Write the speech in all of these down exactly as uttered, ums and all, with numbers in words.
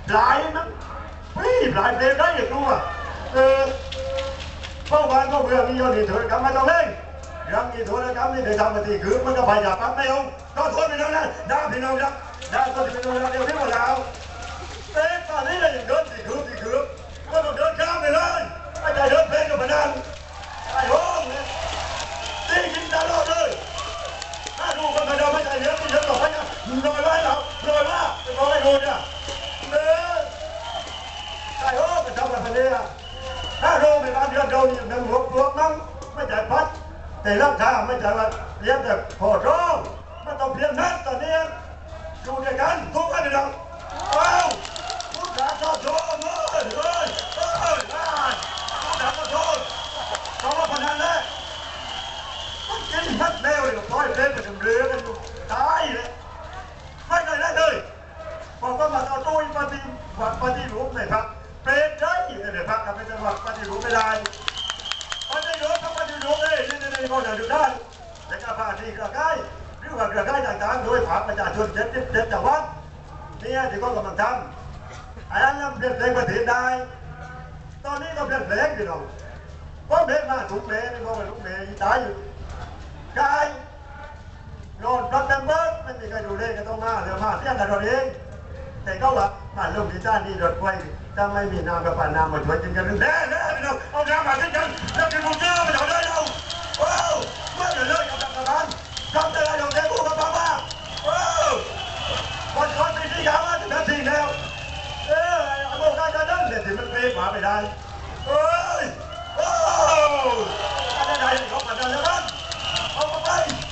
หลายนะพี่หลายเพลงได้อย่างรู้อ่ะเออเมื่อวานก็เบื่อมียอดดีเถิดกลับมาต้องเล่นยังมีโทษนะครับนี่ได้ทำมาทีคือมันก็ไปจากปั๊บไม่ลงก็โทษไปแล้วนะด่าพี่น้องครับด่าก็จะเป็นเราเดียวที่หมดแล้วเอ๊ะตอนนี้เรายังเดินสี่คืบสี่คืบก็ต้องเดินข้ามไปเลยไอ้ใจเดินเพลงกับพนันไอ้โห้องเนี่ยตีกินตลอดเลยถ้าดูกันมาเราไม่ใจเยอะที่เยอะต่อไปนะลอยไว้เราลอยว่าจะลอยโดนเนี่ยเนื้อไอ้โห้องจะทำอะไรเนี่ยถ้าโดนในบ้านเดือดโดนอย่างนั้นหัวปลวกมั้งไม่ใจพัดแต่ราคาไม่ใช่ว่าเลี้ยงแต่พอร้องมันต้องเพียงนั้นตอนนี้อยู่ด้วยกันทุกคนเลยเราเอ้าผู้ด่าชอบโชว์เมื่อเฮ้ยเฮ้ยบ้านผู้ด่าก็โชว์เขาว่าพนันเลยมันกินมัดแมวเลยก็ปล่อยเล่นไปถึงเรือกันตายเลยไม่เคยได้เลยบอกว่ามาเอาตู้ปฏิวัติปฏิรูปในพรรคเป็นได้ในพรรคกับเป็นจังหวัดปฏิรูปไม่ได้ปฏิรูปก็ปฏิรูปเลยนี่ในในก็จะดูได้แต่การพาที่กระไก่หรือว่าเครือข่ายต่างๆโดยผ่านประชาชนเจ็ดสิบเจ็ดจังหวัดนี่ที่ก็กำลังทำอันนั้นเปลี่ยนแปลงประเทศได้ตอนนี้ก็เปลี่ยนแปลงพี่น้องเพราะเบสมาถูกเบสนี่ก็ไม่ถูกเบสตายอยู่กายโดนรัฐเต็มเบิร์ดไม่มีใครดูเลยก็ต้องมาเดี๋ยวมาเสี้ยงกันเราเองแต่ก็ว่ามาลงที่ด้านนี้รถไฟถ้าไม่มีน้ำกับปาน้ำมาช่วยกินกันแน่แน่พี่น้องเอาน้ำมากินกันแล้วกินมุกเยอะไม่เอาได้เราว้าวเมื่อเดือดเลยกับทหารทำแต่ละอย่างเด็กพวกกับป้าป้าว้าวคนคนที่ที่ยาวมาถึงนาทีแล้วเออเอาพวกได้จะนั่นเนี่ยถึงมันเปย์หมาไม่ได้เฮ้ยโอ้อะไรได้เขาปัดอะไรกันเอาไป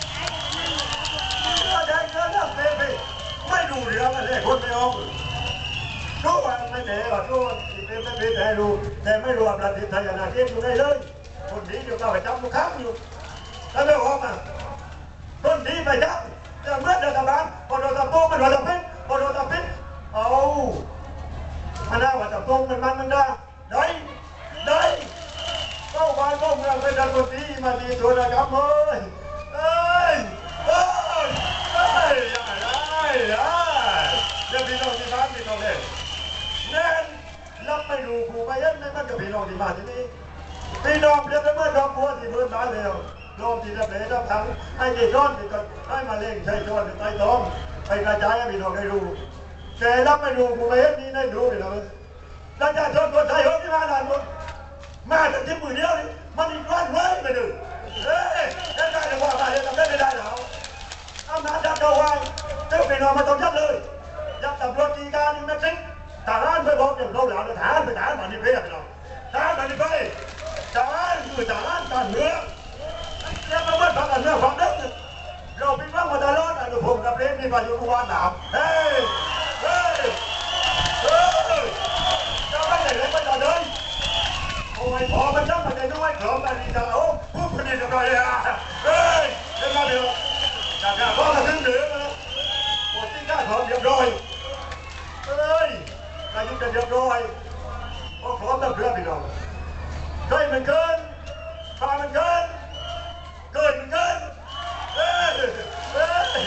เนื้อแดงเนื้อน้ำเปย์ไปไม่ดูเรื่องอะไรคนไม่ออกรู้ว่าไม่เจ๋อรู้ที่เป็นไม่เป็นแต่รู้แต่ไม่รู้ว่าประเทศไทยนาเก็บอยู่ได้เลยคนนี้อยู่ก็ไปจับลูกค้าอยู่แล้วไม่ออกมาต้นดีไปจับจะเมื่อเดือนตะวันพอโดนตะโต้มันโดนตะพิษพอโดนตะพิษเอามันได้ว่าตะโต้มันมันมันได้ได้ได้เข้าบ้านเข้าเมืองเป็นดันตีมาตีตัวนะครับเฮ้ยเฮ้ยเฮ้ยเฮ้ยได้ได้เดี๋ยวพี่น้องที่บ้านพี่น้องเล่นแน่นรับไม่ดูผูไปยันไม่มันกับพี่น้องที่มาที่นี่พี่น้องเรียกได้เมื่อดอกบัวที่เพิ่นบ้านแล้วลมที่จะเปลี่ยนทั้งให้เด็กย้อนที่ก็ให้มาเล่นใช้ย้อนใต้ท้องไปกระจายให้พี่น้องได้รู้แต่รับไม่ดูผูไปยันนี่ได้รู้พี่น้องประชาชนคนไทยเขาที่มาด่านหมดมาแต่ที่มือเดียวนี่มันอีกร้อนไว้ไปดูเฮ้ยได้ได้แต่ว่ามาเดี๋ยวทำได้ไม่ได้หรออำนาจจับเราไว้เจ้าพี่น้องมาต้องยับเลยยับตำรวจตีการนี่ไม่จริงทหารไปบอกอย่างเราหลานทหารไปทหารมานี่เพื่อนพี่น้องทหารมานี่เพื่อนทหารคือทหารการเมืองเนี่ยมันเป็นการเมืองของเด็กเราเป็นว่ามาตลอดอนุพงศ์กับเล่นมีประโยชน์วันหนาวเฮ้ยเฮ้ยเฮ้ยจะไม่ได้เลยไม่ได้เลยโอ้ยพอมันช่างมันจะด้วยของการดีจังโอ้ผู้ผลิตอะไรอ่ะเฮ้ยเดี๋ยวมาเดี๋ยวจากการพ่อมาถึงเหนือมาหมดที่ข้าของเรียบร้อยเฮ้ยการยุ่งกันเรียบร้อยพอพร้อมตั้งเรือพี่น้องเคยมันเกินพามันเกินเกินเกินเฮ้ยเฮ้ย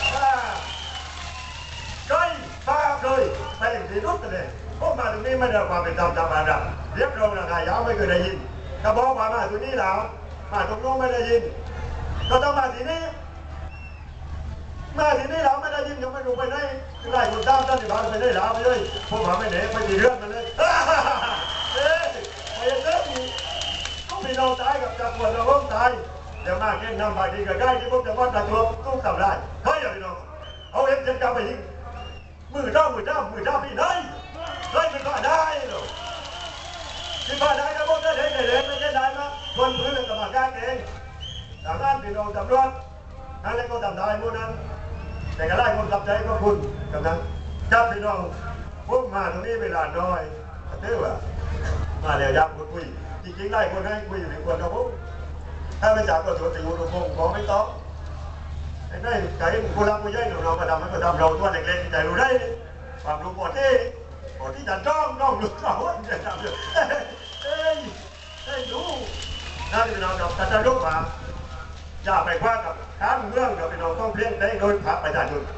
เคยพาเคยไปที่รุ่นกันเลยพวกมาตรงนี้ไม่ได้ความเป็นธรรมธรรมดาเรียบร้อยนะยาวไม่เคยได้ยินกระบอกมามาตรงนี้แล้วมาตรงโน้นไม่ได้ยินก็ต้องมาที่นี่มาที่นี่เราไม่ได้ยินยังไม่รู้ไปไหนได้คนตามท่านที่บ้านไปได้แล้วไปเลยพวกมาไม่เหนื่อยไปตีเรื่องมันเลยเฮ้ยไปเรื่องนี้ก็พี่น้องตายกับจักรวรรดิเราต้องตายเดี๋ยวมาเก่งนำไปดีกับได้ที่พวกจะวัดตะตัวตู้ทำได้เฮ้ยพี่น้องเอาเอ็มจะจับไปยิงมือเจ้ามือเจ้ามือเจ้าพี่ได้เฮ้ยมันก็ได้หรอที่บ้านได้ก็พวกได้เด็กเด็กไม่ได้ได้มาคนพื้นเลยกับมาการเองทางด้านพี่น้องตำรวจนั่นเลยก็ทำได้หมดนั้นแต่ก็ไล่คนกลับใจก็คุณกำลังจับพี่น้องพวกมาตรงนี้เวลาน้อยเท่าว่ามาแล้วยับคุยคุยจริงๆไล่คนให้คุยอยู่ในคนเราพวกถ้าไม่จับก็สวนติวตรงพงขอไม่ต้องไอ้นี่ใจผู้รับผู้ใหญ่เราก็ทำให้ก็ทำเราตัวเด็กๆใจรู้ได้ความรู้ปอดที่ปอดที่จันจ้องน้องรู้เขาจะทำเอ้ยเอ้ยรู้นั่นพี่น้องเราจะรู้ว่าอย่าไปคว้ากับการเมืองเราพี่น้องต้องเพียงได้โดยพระประชาชน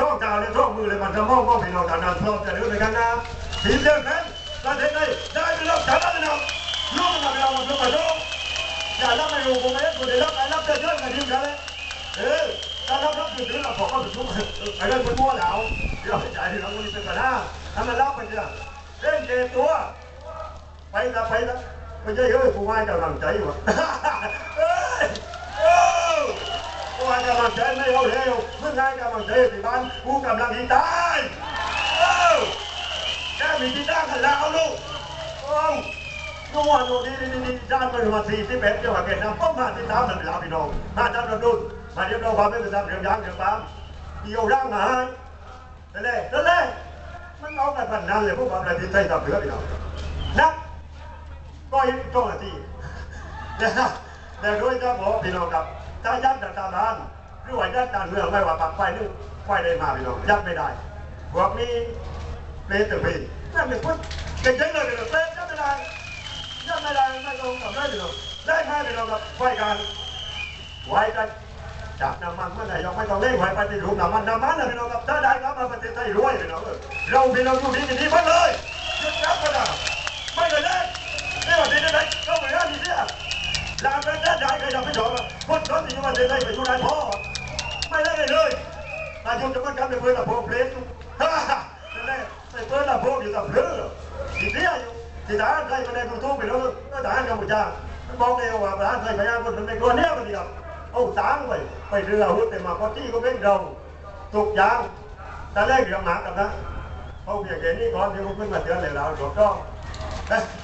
ท่องกาวเลยท่องมือเลยมันจะมองมองพี่น้องทางนั้นพร้อมจะเดินในกันนะทีมเดินแข่งประเทศไทยได้ไปรับชนะเลยนะลูกมาเรามาลูกมาลูกอย่ารับไม่รู้ผมไม่ได้คนเดียวรับไปรับเยอะๆกันทีมกันเลยเออถ้ารับรับถึงถึงเราผมก็ถึงทุกไปเล่นฟุตบอลแล้วเดี๋ยวจ่ายที่เราคนนี้เป็นกันนะทำมันรับไปเถอะเล่นเกมตัวไปละไปละไม่ใช่เฮ้ยกูไม่กำลังใจวะเฮ้ยโอ้กูไม่กำลังใจไม่เอาเร็วมึงไงกำลังใจที่บ้านกูกำลังที่ตายโอ้แค่มีที่ตั้งกันแล้วลูกโอ้นู่นนู่นนี่นี่นี่ด้านไปมาสี่สิบเอ็ดจังหวัดเวียดนามป้อมมาที่สามนั่นเวลาพี่น้องมาด้านระดุนมาเรียบร้อยความไม่เป็นสามเรียบร้อยเรียบร้อยเกี่ยวร่างมาให้นั่นแหละนั่นแหละมันเอาแต่พันนั้นเลยพวกความอะไรที่ใจตับเหลือพี่น้องนักก็ยังต้องอาทีนะแต่โดยเฉพาะพี่น้องครับถ้ายัดจากตาลานหรือว่ายัดการเมืองไม่ว่าปากไฟนึงไฟได้มาพี่น้องยัดไม่ได้พวกนี้เปรตตึงพี่นั่นเป็นพุทธเก่งๆเลยพี่น้องเปรตยัดไม่ได้ยัดไม่ได้ไม่ลงกับได้พี่น้องได้ไหมพี่น้องครับไฟกันไว้กันจากน้ำมันเมื่อไหร่ยังไม่ต้องเล่นไว้ไปติดรูปน้ำมันน้ำมันนะพี่น้องครับถ้าได้ครับมาประเทศไทยรวยพี่น้องเราพี่น้องอยู่ดีดีๆมาเลยยึดรับกันนะไม่เลยนะนี่ว่าดีได้ไหมเข้าไปแล้วดีเนี่ยลามกันได้ใครทำไม่ชอบคนร้อนที่มาเดินได้ไปดูได้พ่อไม่ได้เลยนายกจะมาทำในเพื่อนละโพเพลสฮ่าฮ่านั่นแหละในเพื่อนละโพอยู่กับเพื่อนที่เดียวอยู่ที่ทหารไทยมาในกรุงเทพไปแล้วก็ทหารกัมพูชาบอกเลยว่าทหารไทยพยายามคนในตัวเนี้ยมันเดียวเอาตังไปไปเรือหุ้นแต่มาพอที่ก็เป็นเราตุกยางแต่แรกเดี๋ยวหมากับนะเขาเบียดเกณฑ์นี่ก่อนที่เขาขึ้นมาเตือนเลยเราถูกต้อง